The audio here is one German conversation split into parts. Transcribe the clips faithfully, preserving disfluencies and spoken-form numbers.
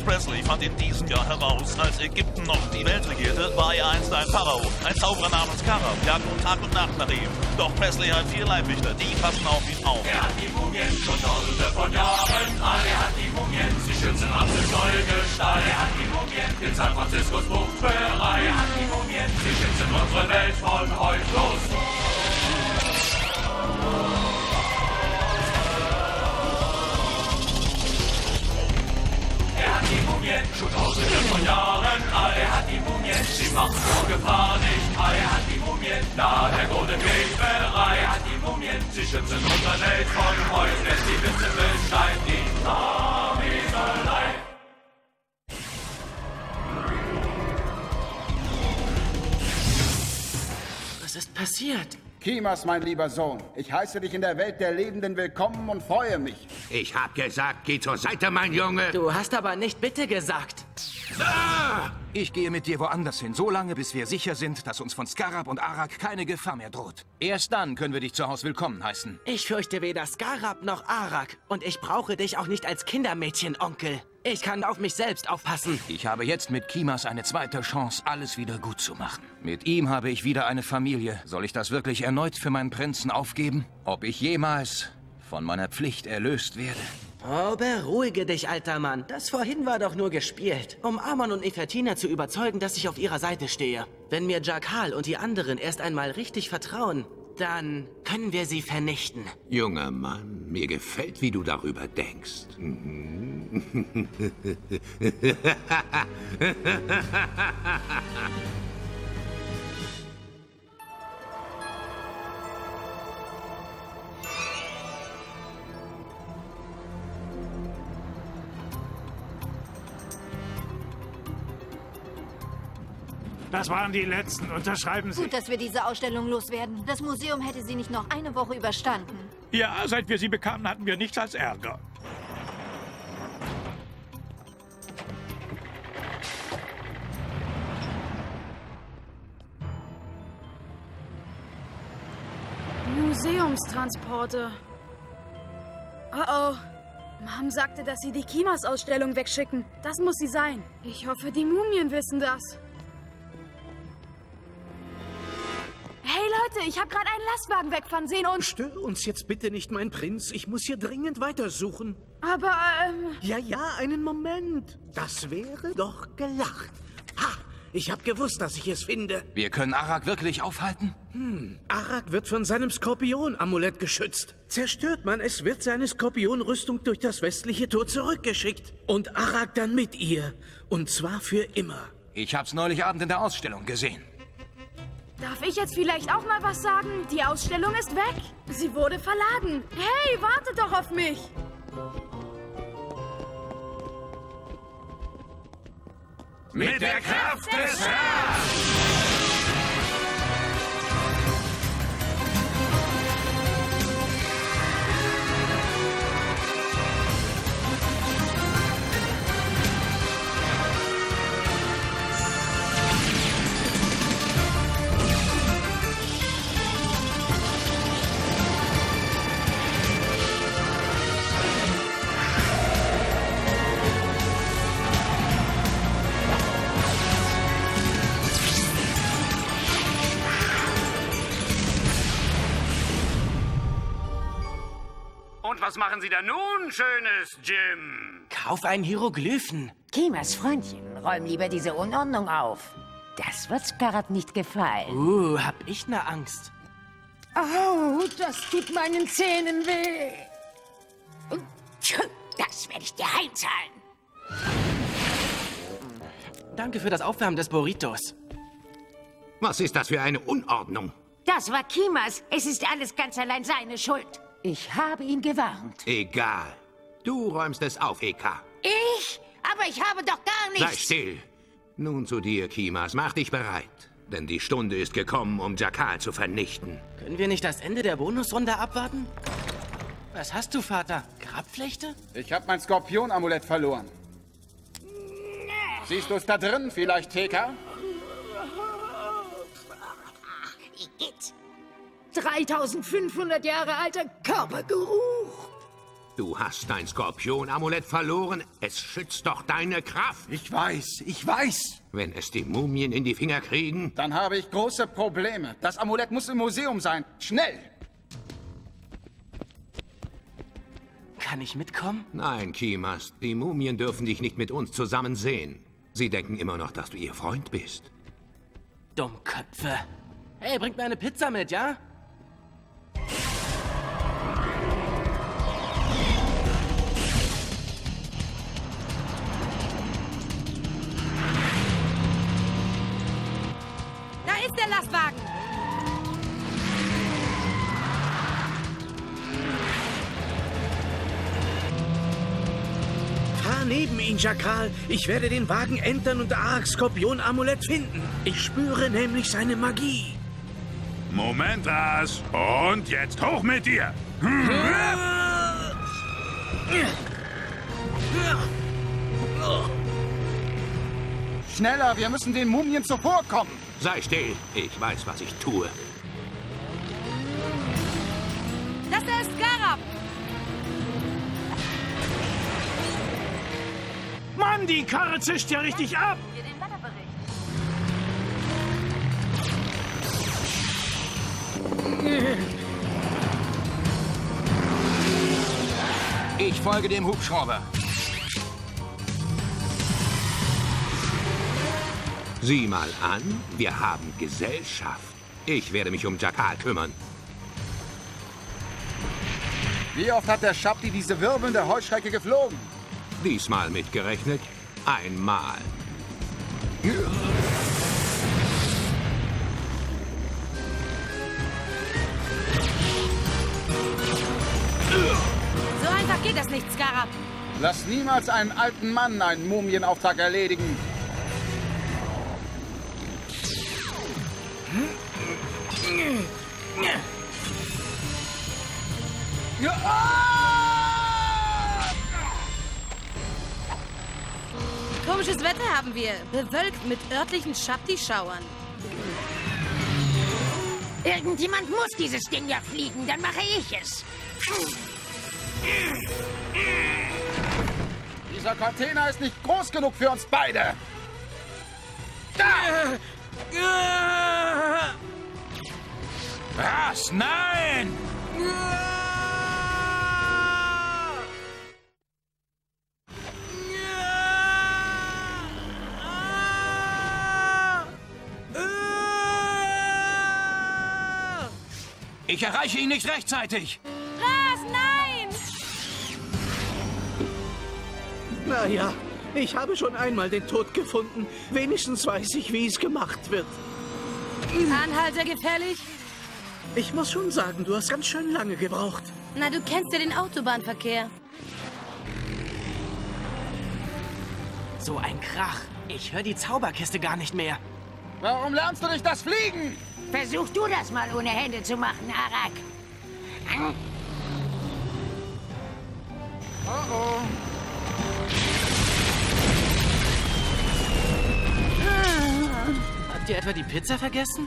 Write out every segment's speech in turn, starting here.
Presley fand in diesem Jahr heraus, als Ägypten noch die Welt regierte, war er einst ein Pharao, ein Zauberer namens Karab, jagten Tag und Nacht nach ihm. Doch Presley hat vier Leibwächter, die passen auf ihn auf. Er hat die Mumien schon tausende von Jahren alt. Er hat die Mumien, sie schützen ab durch neue Gestalt. Er hat die Mumien in San Franciscos Buchberei. Er hat die Mumien, sie schützen unsere Welt von heute los. Er hat die Mumien schon tausende von Jahren alt. Er hat die Mumien, sie machen vor Gefahr nicht halt. Er hat die Mumien, nahe der Golden Gate Bäckerei. Er hat die Mumien, sie schützen unsere Welt von heute. Lässt die Witze Bescheid, die Narmiselei. Was ist passiert? Kimas, mein lieber Sohn, ich heiße dich in der Welt der Lebenden willkommen und freue mich. Ich hab gesagt, geh zur Seite, mein Junge. Du hast aber nicht bitte gesagt. Ah! Ich gehe mit dir woanders hin, so lange, bis wir sicher sind, dass uns von Scarab und Arak keine Gefahr mehr droht. Erst dann können wir dich zu Hause willkommen heißen. Ich fürchte weder Scarab noch Arak. Und ich brauche dich auch nicht als Kindermädchen, Onkel. Ich kann auf mich selbst aufpassen. Ich habe jetzt mit Kimas eine zweite Chance, alles wieder gut zu machen. Mit ihm habe ich wieder eine Familie. Soll ich das wirklich erneut für meinen Prinzen aufgeben? Ob ich jemals von meiner Pflicht erlöst werde? Oh, beruhige dich, alter Mann. Das vorhin war doch nur gespielt, um Amon und Nefertina zu überzeugen, dass ich auf ihrer Seite stehe. Wenn mir Jakal und die anderen erst einmal richtig vertrauen, dann können wir sie vernichten. Junger Mann, mir gefällt, wie du darüber denkst. Das waren die letzten. Unterschreiben Sie. Gut, dass wir diese Ausstellung loswerden. Das Museum hätte sie nicht noch eine Woche überstanden. Ja, seit wir sie bekamen, hatten wir nichts als Ärger. Museumstransporte. Oh oh. Mom sagte, dass sie die Kimas-Ausstellung wegschicken. Das muss sie sein. Ich hoffe, die Mumien wissen das. Hey Leute, ich habe gerade einen Lastwagen wegfahren sehen und... Störe uns jetzt bitte nicht, mein Prinz. Ich muss hier dringend weitersuchen. Aber, ähm... Ja, ja, einen Moment. Das wäre doch gelacht. Ha! Ich habe gewusst, dass ich es finde. Wir können Arak wirklich aufhalten? Hm, Arak wird von seinem Skorpion-Amulett geschützt. Zerstört man es, wird seine Skorpion-Rüstung durch das westliche Tor zurückgeschickt. Und Arak dann mit ihr. Und zwar für immer. Ich hab's neulich Abend in der Ausstellung gesehen. Darf ich jetzt vielleicht auch mal was sagen? Die Ausstellung ist weg. Sie wurde verladen. Hey, wartet doch auf mich. Mit der Kraft des Herrn! Und was machen Sie da nun, schönes Jim? Kauf einen Hieroglyphen. Kimas Freundchen, räum lieber diese Unordnung auf. Das wird Scarab nicht gefallen. Uh, hab ich ne Angst. Oh, das tut meinen Zähnen weh. Das werde ich dir heimzahlen. Danke für das Aufwärmen des Burritos. Was ist das für eine Unordnung? Das war Kimas. Es ist alles ganz allein seine Schuld. Ich habe ihn gewarnt. Egal. Du räumst es auf, Eka. Ich? Aber ich habe doch gar nichts. Sei still. Nun zu dir, Kimas. Mach dich bereit. Denn die Stunde ist gekommen, um Jakal zu vernichten. Können wir nicht das Ende der Bonusrunde abwarten? Was hast du, Vater? Grabflechte? Ich habe mein Skorpion-Amulett verloren. Siehst du es da drin, vielleicht, Teka? Igitt. dreitausendfünfhundert Jahre alter Körpergeruch. Du hast dein Skorpion-Amulett verloren. Es schützt doch deine Kraft. Ich weiß, ich weiß. Wenn es die Mumien in die Finger kriegen... Dann habe ich große Probleme. Das Amulett muss im Museum sein. Schnell! Kann ich mitkommen? Nein, Kimas. Die Mumien dürfen dich nicht mit uns zusammen sehen. Sie denken immer noch, dass du ihr Freund bist. Dummköpfe. Hey, bringt mir eine Pizza mit, ja? Da ist der Lastwagen. Fahr neben ihn, Jakal. Ich werde den Wagen entern und Araks Skorpion-Amulett finden. Ich spüre nämlich seine Magie. Moment, Ras. Und jetzt hoch mit dir. Hm. Schneller, wir müssen den Mumien zuvorkommen. Sei still. Ich weiß, was ich tue. Das ist Scarab. Mann, die Karre zischt ja richtig ab. Ich folge dem Hubschrauber. Sieh mal an, wir haben Gesellschaft. Ich werde mich um Jakal kümmern. Wie oft hat der Schabdi diese wirbelnde Heuschrecke geflogen? Diesmal mitgerechnet? Einmal. So einfach geht das nicht, Scarab. Lass niemals einen alten Mann einen Mumienauftrag erledigen. Komisches Wetter haben wir. Bewölkt mit örtlichen Schabdi-Schauern. Irgendjemand muss dieses Ding ja fliegen, dann mache ich es. Dieser Container ist nicht groß genug für uns beide. Da! Was? Nein! Ich erreiche ihn nicht rechtzeitig. Ras, nein! Naja, ich habe schon einmal den Tod gefunden. Wenigstens weiß ich, wie es gemacht wird. Anhalter gefährlich? Ich muss schon sagen, du hast ganz schön lange gebraucht. Na, du kennst ja den Autobahnverkehr. So ein Krach. Ich höre die Zauberkiste gar nicht mehr. Warum lernst du nicht das Fliegen? Versuch du das mal ohne Hände zu machen, Arak. Oh oh. Habt ihr etwa die Pizza vergessen?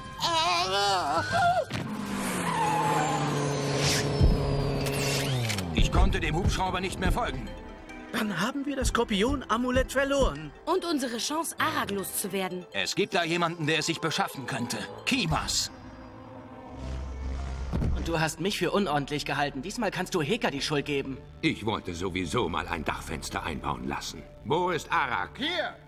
Ich konnte dem Hubschrauber nicht mehr folgen. Dann haben wir das Skorpion-Amulett verloren. Und unsere Chance, Arak loszuwerden. Es gibt da jemanden, der es sich beschaffen könnte. Kimas. Und du hast mich für unordentlich gehalten. Diesmal kannst du Heka die Schuld geben. Ich wollte sowieso mal ein Dachfenster einbauen lassen. Wo ist Arak? Hier!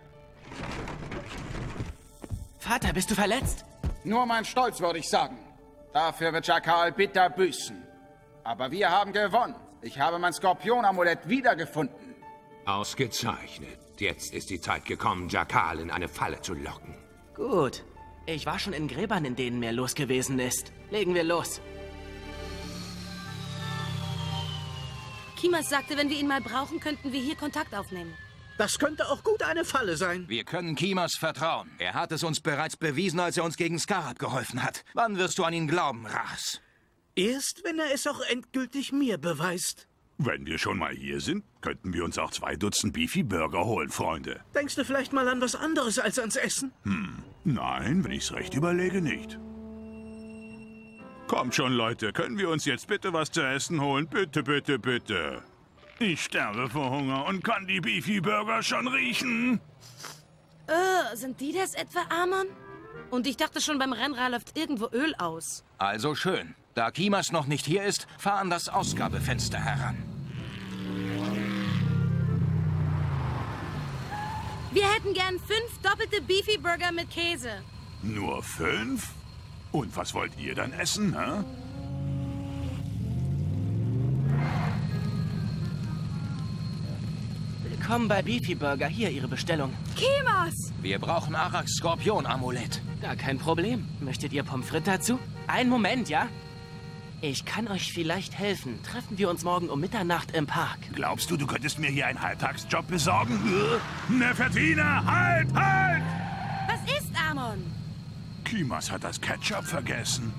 Vater, bist du verletzt? Nur mein Stolz, würde ich sagen. Dafür wird Jakal bitter büßen. Aber wir haben gewonnen. Ich habe mein Skorpion-Amulett wiedergefunden. Ausgezeichnet. Jetzt ist die Zeit gekommen, Jakal in eine Falle zu locken. Gut. Ich war schon in Gräbern, in denen mehr los gewesen ist. Legen wir los. Kimas sagte, wenn wir ihn mal brauchen, könnten wir hier Kontakt aufnehmen. Das könnte auch gut eine Falle sein. Wir können Kimas vertrauen. Er hat es uns bereits bewiesen, als er uns gegen Scarab geholfen hat. Wann wirst du an ihn glauben, Ras? Erst, wenn er es auch endgültig mir beweist. Wenn wir schon mal hier sind, könnten wir uns auch zwei Dutzend Beefy-Burger holen, Freunde. Denkst du vielleicht mal an was anderes als ans Essen? Hm, nein, wenn ich's recht überlege, nicht. Kommt schon, Leute. Können wir uns jetzt bitte was zu essen holen? Bitte, bitte, bitte. Ich sterbe vor Hunger und kann die Beefy-Burger schon riechen. Äh, sind die das etwa, Amon? Und ich dachte schon, beim Rennrad läuft irgendwo Öl aus. Also schön. Da Kimas noch nicht hier ist, fahr an das Ausgabefenster heran. Wir hätten gern fünf doppelte Beefy-Burger mit Käse. Nur fünf? Und was wollt ihr dann essen, hä? Willkommen bei Beefy Burger. Hier Ihre Bestellung. Kimas! Wir brauchen Araks Skorpion-Amulett. Gar kein Problem. Möchtet ihr Pommes frites dazu? Einen Moment, ja? Ich kann euch vielleicht helfen. Treffen wir uns morgen um Mitternacht im Park. Glaubst du, du könntest mir hier einen Halbtagsjob besorgen? Nefertina, halt, halt! Was ist, Amon? Kimas hat das Ketchup vergessen.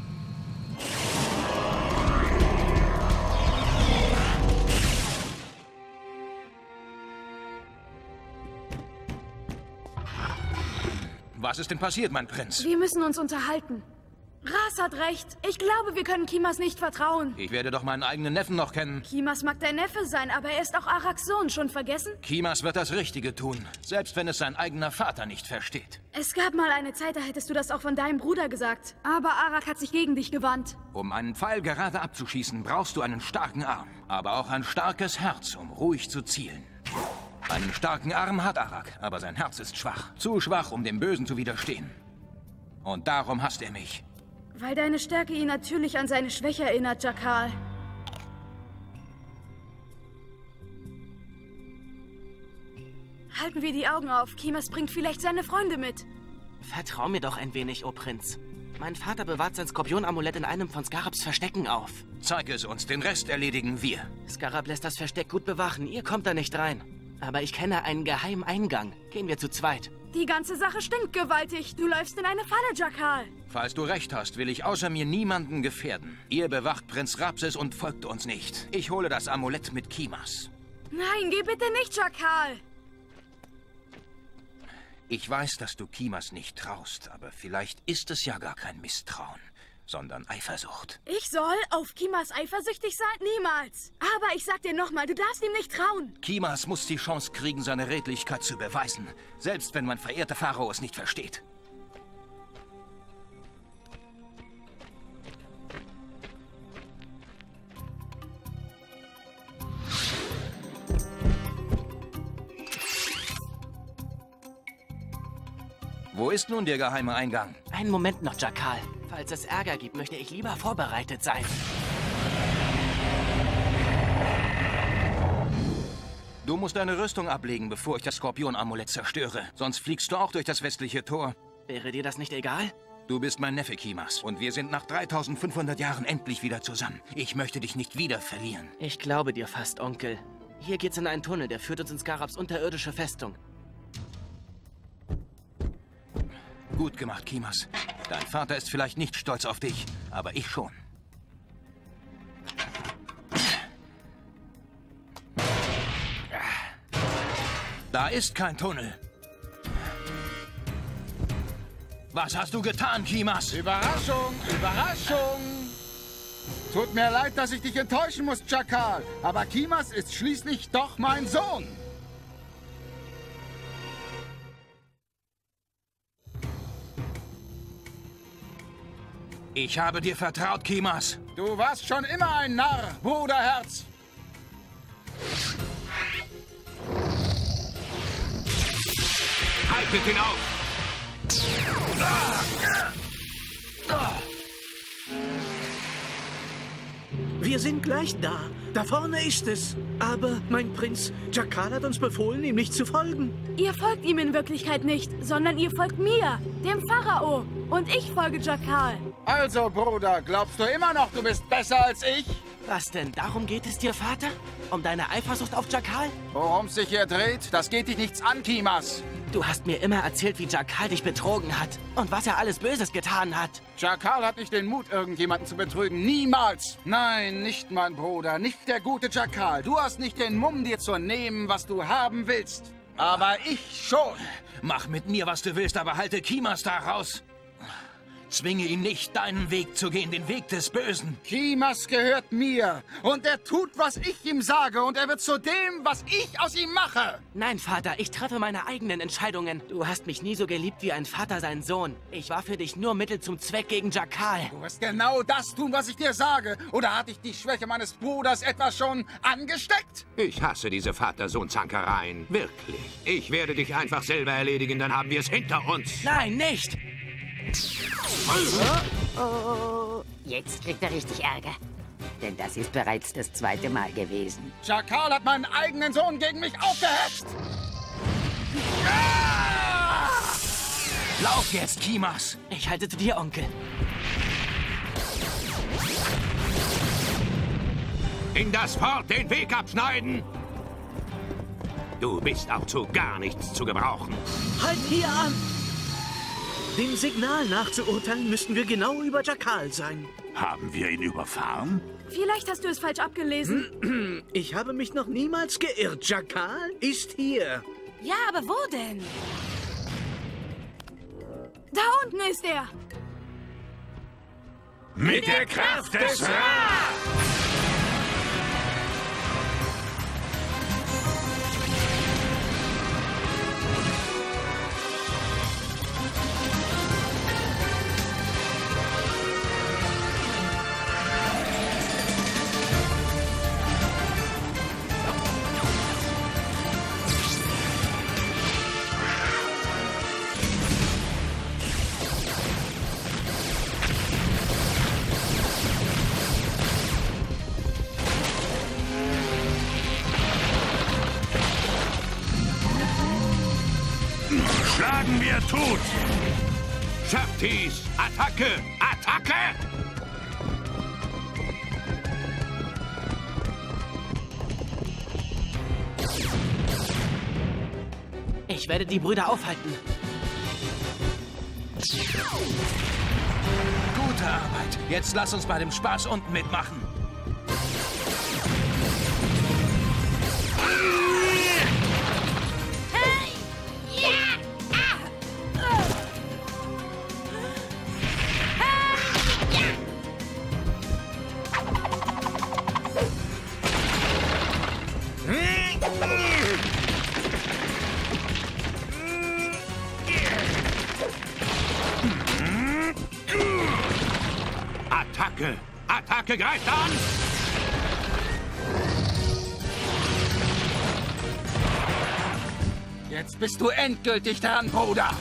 Was ist denn passiert, mein Prinz? Wir müssen uns unterhalten. Ras hat recht. Ich glaube, wir können Kimas nicht vertrauen. Ich werde doch meinen eigenen Neffen noch kennen. Kimas mag dein Neffe sein, aber er ist auch Araks Sohn. Schon vergessen? Kimas wird das Richtige tun, selbst wenn es sein eigener Vater nicht versteht. Es gab mal eine Zeit, da hättest du das auch von deinem Bruder gesagt. Aber Arak hat sich gegen dich gewandt. Um einen Pfeil gerade abzuschießen, brauchst du einen starken Arm. Aber auch ein starkes Herz, um ruhig zu zielen. Einen starken Arm hat Arak, aber sein Herz ist schwach. Zu schwach, um dem Bösen zu widerstehen. Und darum hasst er mich. Weil deine Stärke ihn natürlich an seine Schwäche erinnert, Jakal. Halten wir die Augen auf. Kimas bringt vielleicht seine Freunde mit. Vertrau mir doch ein wenig, O Prinz. Mein Vater bewahrt sein Skorpion-Amulett in einem von Scarabs Verstecken auf. Zeig es uns, den Rest erledigen wir. Scarab lässt das Versteck gut bewachen. Ihr kommt da nicht rein. Aber ich kenne einen geheimen Eingang. Gehen wir zu zweit. Die ganze Sache stinkt gewaltig. Du läufst in eine Falle, Jakal. Falls du recht hast, will ich außer mir niemanden gefährden. Ihr bewacht Prinz Rapses und folgt uns nicht. Ich hole das Amulett mit Kimas. Nein, geh bitte nicht, Jakal. Ich weiß, dass du Kimas nicht traust, aber vielleicht ist es ja gar kein Misstrauen, sondern Eifersucht. Ich soll auf Kimas eifersüchtig sein? Niemals. Aber ich sag dir nochmal, du darfst ihm nicht trauen. Kimas muss die Chance kriegen, seine Redlichkeit zu beweisen, selbst wenn mein verehrter Pharao es nicht versteht. Wo ist nun der geheime Eingang? Einen Moment noch, Jakal. Falls es Ärger gibt, möchte ich lieber vorbereitet sein. Du musst deine Rüstung ablegen, bevor ich das Skorpion-Amulett zerstöre. Sonst fliegst du auch durch das westliche Tor. Wäre dir das nicht egal? Du bist mein Neffe, Kimas. Und wir sind nach dreitausendfünfhundert Jahren endlich wieder zusammen. Ich möchte dich nicht wieder verlieren. Ich glaube dir fast, Onkel. Hier geht's in einen Tunnel, der führt uns in Scarabs unterirdische Festung. Gut gemacht, Kimas. Dein Vater ist vielleicht nicht stolz auf dich, aber ich schon. Da ist kein Tunnel. Was hast du getan, Kimas? Überraschung, Überraschung! Tut mir leid, dass ich dich enttäuschen muss, Jakal, aber Kimas ist schließlich doch mein Sohn. Ich habe dir vertraut, Kimas. Du warst schon immer ein Narr, Bruderherz. Haltet ihn auf! Wir sind gleich da. Da vorne ist es. Aber, mein Prinz, Jakal hat uns befohlen, ihm nicht zu folgen. Ihr folgt ihm in Wirklichkeit nicht, sondern ihr folgt mir, dem Pharao. Und ich folge Jakal. Also, Bruder, glaubst du immer noch, du bist besser als ich? Was denn? Darum geht es dir, Vater? Um deine Eifersucht auf Jakal? Worum es sich hier dreht, das geht dich nichts an, Kimas. Du hast mir immer erzählt, wie Jakal dich betrogen hat und was er alles Böses getan hat. Jakal hat nicht den Mut, irgendjemanden zu betrügen. Niemals. Nein, nicht mein Bruder, nicht der gute Jakal. Du hast nicht den Mumm, dir zu nehmen, was du haben willst. Aber ich schon. Mach mit mir, was du willst, aber halte Kimas da raus. Zwinge ihn nicht, deinen Weg zu gehen, den Weg des Bösen. Kimas gehört mir. Und er tut, was ich ihm sage. Und er wird zu dem, was ich aus ihm mache. Nein, Vater, ich treffe meine eigenen Entscheidungen. Du hast mich nie so geliebt wie ein Vater seinen Sohn. Ich war für dich nur Mittel zum Zweck gegen Jakal. Du wirst genau das tun, was ich dir sage. Oder hat dich die Schwäche meines Bruders etwa schon angesteckt? Ich hasse diese Vater-Sohn-Zankereien. Wirklich. Ich werde dich einfach selber erledigen, dann haben wir es hinter uns. Nein, nicht! Oh, oh, jetzt kriegt er richtig Ärger. Denn das ist bereits das zweite Mal gewesen. Jakal hat meinen eigenen Sohn gegen mich aufgehetzt! Ah! Lauf jetzt, Kimas! Ich halte zu dir, Onkel. In das Fort den Weg abschneiden! Du bist auch zu gar nichts zu gebrauchen. Halt hier an! Dem Signal nachzuurteilen, müssten wir genau über Jakal sein. Haben wir ihn überfahren? Vielleicht hast du es falsch abgelesen. Ich habe mich noch niemals geirrt. Jakal ist hier. Ja, aber wo denn? Da unten ist er. Mit der Kraft des Ra! Schlagen wir tot! Shaktis! Attacke! Attacke! Ich werde die Brüder aufhalten. Gute Arbeit. Jetzt lass uns bei dem Spaß unten mitmachen. Attacke! Attacke greift an! Jetzt bist du endgültig dran, Bruder.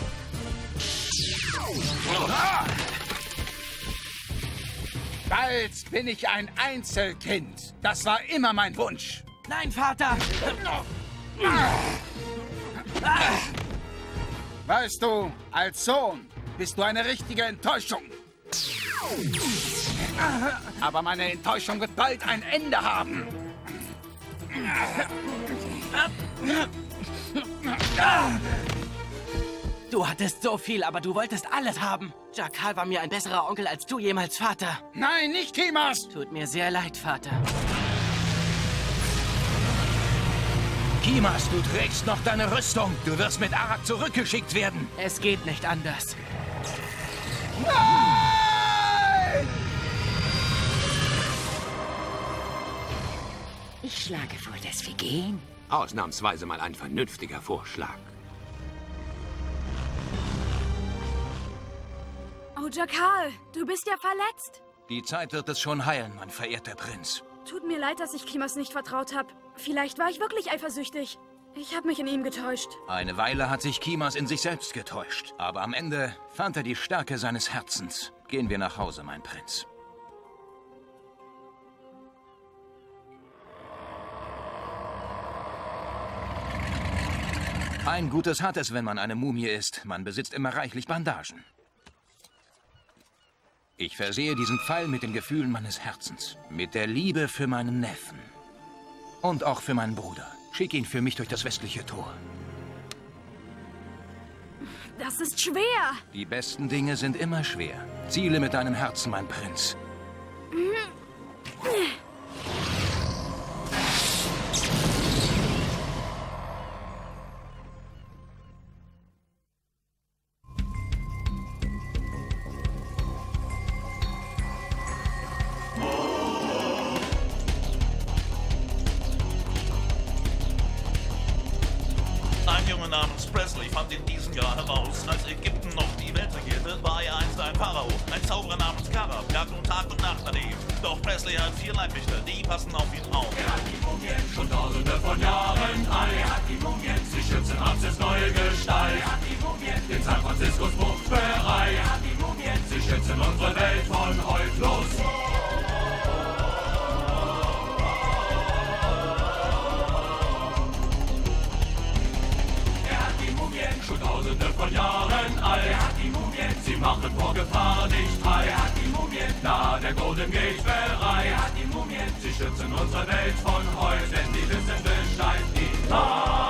Bald bin ich ein Einzelkind. Das war immer mein Wunsch. Nein, Vater! Weißt du, als Sohn bist du eine richtige Enttäuschung. Aber meine Enttäuschung wird bald ein Ende haben. Du hattest so viel, aber du wolltest alles haben. Jakal war mir ein besserer Onkel als du jemals Vater. Nein, nicht Kimas! Tut mir sehr leid, Vater. Kimas, du trägst noch deine Rüstung. Du wirst mit Arak zurückgeschickt werden. Es geht nicht anders. Nein! Ich schlage vor, dass wir gehen. Ausnahmsweise mal ein vernünftiger Vorschlag. Oh, Jakal, du bist ja verletzt. Die Zeit wird es schon heilen, mein verehrter Prinz. Tut mir leid, dass ich Kimas nicht vertraut habe. Vielleicht war ich wirklich eifersüchtig. Ich habe mich in ihm getäuscht. Eine Weile hat sich Kimas in sich selbst getäuscht. Aber am Ende fand er die Stärke seines Herzens. Gehen wir nach Hause, mein Prinz. Ein Gutes hat es, wenn man eine Mumie ist. Man besitzt immer reichlich Bandagen. Ich versehe diesen Pfeil mit den Gefühlen meines Herzens. Mit der Liebe für meinen Neffen. Und auch für meinen Bruder. Schick ihn für mich durch das westliche Tor. Das ist schwer. Die besten Dinge sind immer schwer. Ziele mit deinem Herzen, mein Prinz. Junge namens Presley fand in diesem Jahr heraus, als Ägypten noch die Welt regierte, war er einst ein Pharao. Ein Zauberer namens Kara jagt nun Tag und Nacht nach ihm. Doch Presley hat vier Leibwächter, die passen auf ihn auf. Er hat die Mumien schon tausende von Jahren alt. Er hat die Mumien, sie schützen Amtes neue Gestalt. Er hat die Mumien, den San Franciscos Bucht bereit. Er hat die Mumien, sie schützen unsere Welt von heute los. Schon tausende von Jahren alt. Er hat die Mumien, sie machen vor Gefahr nicht halt. Er hat die Mumien, nahe der Golden Gate bereit. Er hat die Mumien, sie schützen unsere Welt von heute, denn die wissen Bescheid. Die